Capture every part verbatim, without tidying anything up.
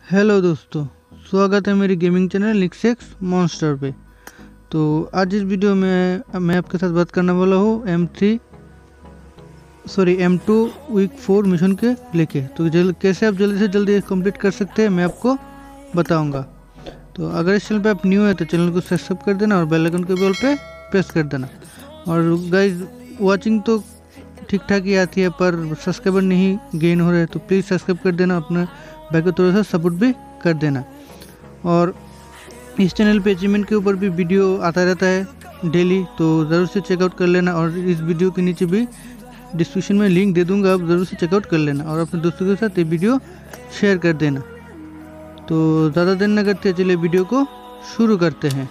Hello दोस्तों, स्वागत है मेरी गेमिंग चैनल निक्सेक्स मॉन्स्टर पे। तो आज इस वीडियो में मैं आपके साथ बात करने वाला हूँ M three sorry M two week four mission के लेके। तो जल कैसे आप जल्दी से जल्दी कंप्लीट कर सकते हैं मैं आपको बताऊंगा। तो अगर इस चैनल पे आप न्यू है तो चैनल को सब्सक्राइब कर देना और बेल आइकन के बेल पे प्रेस कर देना। और गाइज वॉचिंग तो ठीक ठाक ही आती है पर सब्सक्राइबर नहीं गेन हो रहे, तो प्लीज़ सब्सक्राइब कर देना, अपने भाई को थोड़ा सा सपोर्ट भी कर देना। और इस चैनल पे अचीवमेंट के ऊपर भी वीडियो आता रहता है डेली, तो ज़रूर से चेकआउट कर लेना। और इस वीडियो के नीचे भी डिस्क्रिप्शन में लिंक दे दूंगा, आप ज़रूर से चेकआउट कर लेना और अपने दोस्तों के साथ ये वीडियो शेयर कर देना। तो ज़्यादा देर न करते चलिए वीडियो को शुरू करते हैं।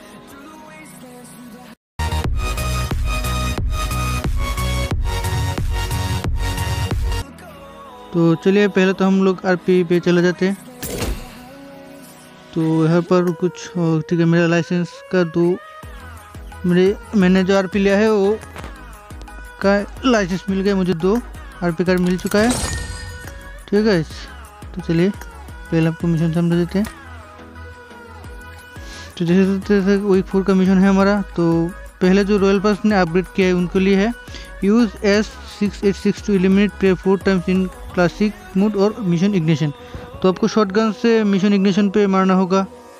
तो चलिए पहले तो हम लोग आरपी पे चले जाते हैं। तो यहाँ पर कुछ ठीक है, मेरा लाइसेंस का दो मेरे मैंने जो आरपी लिया है वो का लाइसेंस मिल गया, मुझे दो आरपी कार्ड मिल चुका है। ठीक है, तो चलिए पहले आपको मिशन समझा देते हैं। तो जैसे जैसे वीक फोर का मिशन है हमारा, तो पहले जो रॉयल पास ने अपग्रेड किया है उनके लिए है use S six eight six two eliminate player four times in classic mode और मिशन इग्निशन। तो आपको शॉटगन से मिशन इग्निशन पे मारना होगा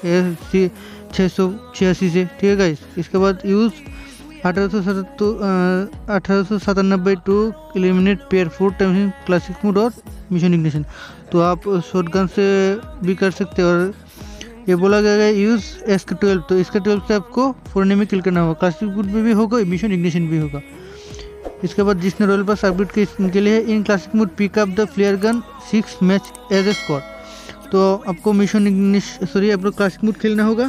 छः सौ छियासी से। ठीक है गाइस, इसके बाद यूज़ अठारह सौ सतहत्तर अठारह सौ सतानबे two eliminate player four times in classic mode और मिशन इग्निशन। तो आप शॉटगन से भी कर सकते हैं। और ये बोला गया है यूज़ एस के ट्वेल्व, तो इसके ट्वेल्व से आपको फोर में किल करना होगा, क्लासिक मोड में भी होगा, मिशन इग्निशन भी होगा। इसके बाद जिसने रॉयल पास अपडेट किया इनके लिए in classic mode pick up the flare gun six match as a squad. तो आपको मिशन इग्निश सॉरी आपको क्लासिक मोड खेलना होगा।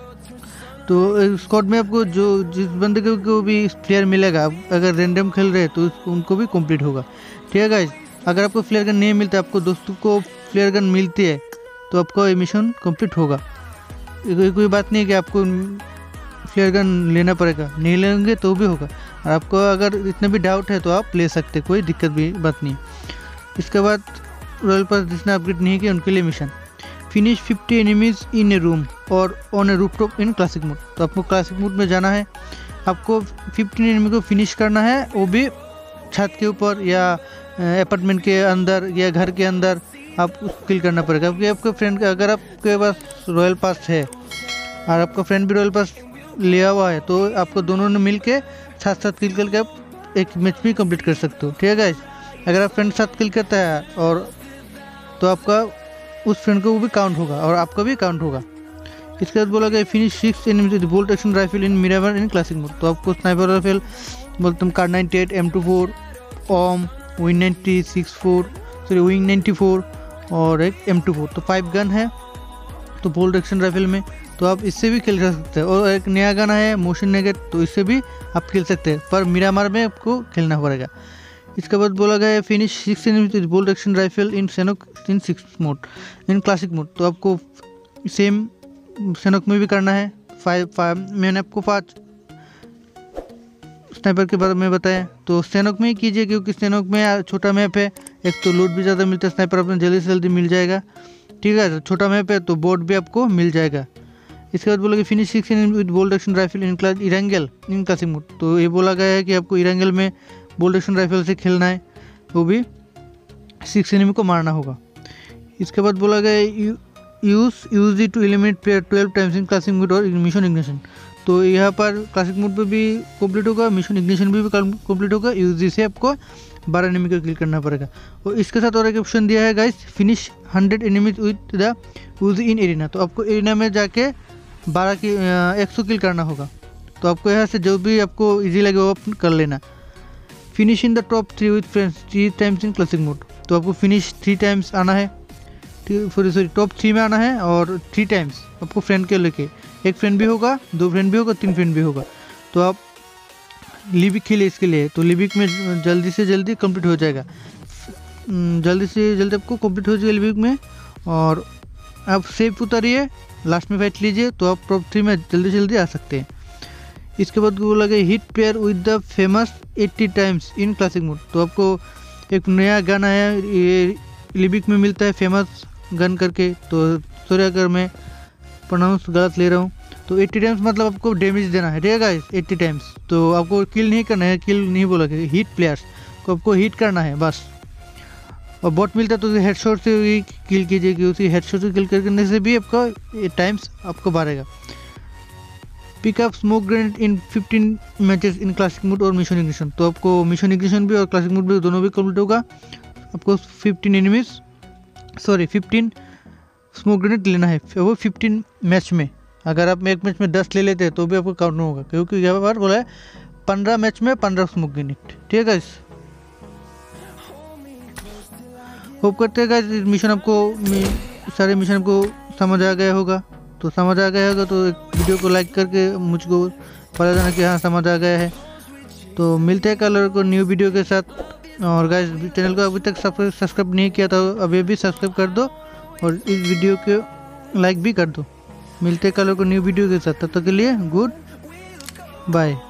तो स्क्वाड में आपको जो जिस बंदे को भी फ्लेयर मिलेगा, अगर रैंडम खेल रहे हैं तो उनको भी कंप्लीट होगा। ठीक है गाइस, अगर आपको फ्लेयर गन नहीं मिलता, आपको दोस्तों को फ्लेयर गन मिलती है तो आपको ये मिशन कंप्लीट होगा। कोई कोई बात नहीं है कि आपको फ्लेयर गन लेना पड़ेगा, नहीं लेंगे तो भी होगा। और आपको अगर इतना भी डाउट है तो आप ले सकते, कोई दिक्कत भी बात नहीं। इसके बाद रॉयल पास जिसने अपग्रेड नहीं किया उनके लिए mission finish fifty enemies in a room और on a rooftop in classic mode. तो आपको क्लासिक मोड में जाना है, आपको फिफ्टीन एनिमी को फिनिश करना है, वो भी छत के ऊपर या अपार्टमेंट के अंदर या घर के अंदर आप किल करना पड़ेगा। क्योंकि आपके फ्रेंड अगर आपके पास रॉयल पास है और आपका फ्रेंड भी रॉयल पास लिया हुआ है तो आपको दोनों ने मिल के साथ साथ किल करके आप एक मैच भी कंप्लीट कर सकते हो। ठीक है गाइस, अगर आप फ्रेंड साथ किल करता है और तो आपका उस फ्रेंड को वो भी काउंट होगा और आपका भी काउंट होगा। इसके बाद बोला गया finish six enemies with bolt action rifle in Miramar in classic mode. तो आपको स्नाइपर राइफल बोलते हैं kar ninety eight, M two four, um, win ninety six four sorry win ninety four और एक एम टू फोर। तो five gun है तो bolt action rifle में, तो आप इससे भी खेल सकते हैं। और एक नया गाना है मोशन नेगेट, तो इससे भी आप खेल सकते हैं, पर मिरामार में आपको खेलना पड़ेगा। इसके बाद बोला गया है finish six enemies bolt action rifle in Sanhok in six mode in classic mode. तो आपको सेम सेनोक में भी करना है। फाइव फाइव मैंने आपको पाँच स्नाइपर के बारे में बताया, तो सेनोक में ही कीजिए क्योंकि सेनोक में छोटा मैप है, एक तो लूट भी ज़्यादा मिलता है, स्नाइपर अपने जल्दी से जल्दी मिल जाएगा। ठीक है, छोटा मैप है तो बोट भी आपको मिल जाएगा। इसके बाद बोला कि finish six with bolt action rifle in class Erangel in classic mode. तो ये बोला गया है कि आपको इरेंगल में बोल्ट एक्शन राइफल से खेलना है, वो भी सिक्स एनिमी को मारना होगा। इसके बाद बोला गया है use use to eliminate player twelve times in classic mode और मिशन इग्निशन। तो यहाँ पर क्लासिक मोड पे भी कंप्लीट होगा, मिशन इग्निशन भी कंप्लीट होगा। यूज से आपको बारह एनिमी को किल करना पड़ेगा। और इसके साथ और एक ऑप्शन दिया है guys finish hundred enemies with the use in arena. तो आपको एरिना में जाके बारह की एक सौ किल करना होगा। तो आपको यहाँ से जो भी आपको इजी लगे वो आप कर लेना। Finish in the top three with friends three times in classic mode. तो आपको फिनिश थ्री टाइम्स आना है, सॉरी सॉरी टॉप थ्री में आना है और थ्री टाइम्स आपको फ्रेंड के लेके, एक फ्रेंड भी होगा, दो फ्रेंड भी होगा, तीन फ्रेंड भी होगा। तो आप लिबिक खेले इसके लिए, तो लिबिक में जल्दी से जल्दी कंप्लीट हो जाएगा, जल्दी से जल्दी आपको कंप्लीट हो जाएगा लिबिक में। और आप सेफ उतारिए, लास्ट में फाइट लीजिए तो आप टॉप थ्री में जल्दी जल्दी आ सकते हैं। इसके बाद बोला गया hit pair with the FAMAS eighty times in classic mode. तो आपको एक नया गाना है, ये लिबिक में मिलता है फेमस गन करके। तो सॉरी अगर मैं प्रोनाउंस गलत ले रहा हूँ। तो अस्सी टाइम्स मतलब आपको डैमेज देना है, ठीक है गाइस, अस्सी टाइम्स। तो आपको किल नहीं करना है, किल नहीं बोला कि हिट प्लेयर्स को आपको हिट करना है बस। और बॉट मिलता है तो हेडशॉट से भी किल कीजिएगी, उसी हेडशॉट से किल करने से भी आपका टाइम्स आपको बढ़ेगा। Pick up smoke grenade in fifteen matches in classic mode और मिशन इग्निशन। तो आपको मिशन इग्निशन भी और क्लासिक मोड भी दोनों भी कंप्लीट होगा। आपको fifteen enemies sorry fifteen smoke grenade लेना है, वो फिफ्टीन मैच में। अगर आप एक मैच में दस ले लेते हैं तो भी आपको काउंट नहीं होगा, क्योंकि यहाँ पर बोला है पंद्रह मैच में पंद्रह स्मोक ग्रेनेड, ठीक है। होप करते हैं गाइस इस मिशन आपको सारे मिशन आपको समझ आ गया होगा। तो समझ आ गया होगा तो एक वीडियो को लाइक करके मुझको पता देना कि हाँ समझ आ गया है। तो मिलते हैं कल को न्यू वीडियो के साथ। और गाइस चैनल को अभी तक सब्सक्राइब नहीं किया तो अभी भी सब्सक्राइब कर दो और इस वीडियो को लाइक भी कर दो। मिलते हैं कल को न्यू वीडियो के साथ, तब तक के लिए गुड बाय।